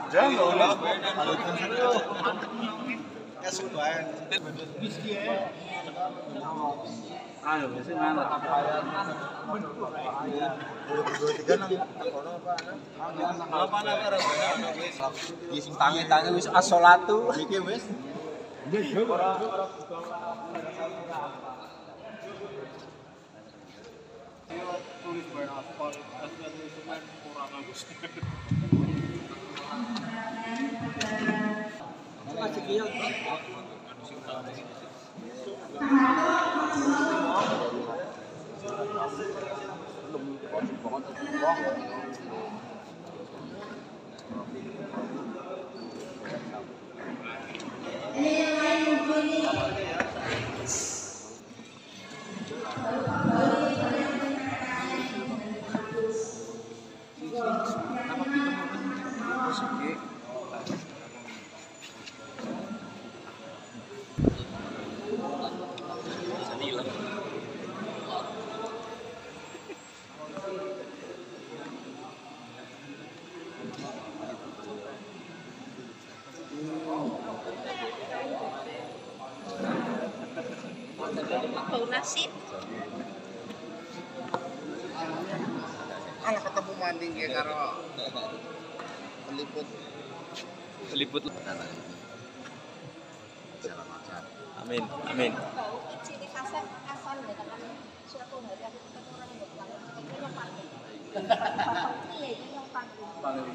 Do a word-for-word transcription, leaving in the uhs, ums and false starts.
Jangan lah. Ayo, biasanya mana? Tangi-tangi wis as-sholatu. Iki wis. Tulis bayar aspal, aslinya semen kurang bagus. Masih kieu. Bau nasi. Alah ketemu manding ya karo peliput. Peliput. Amin, amin. Ciri khasnya asal dengan suatu hari aku ketemu orang yang berpengalaman. Itu yang paling. Iya, itu yang paling.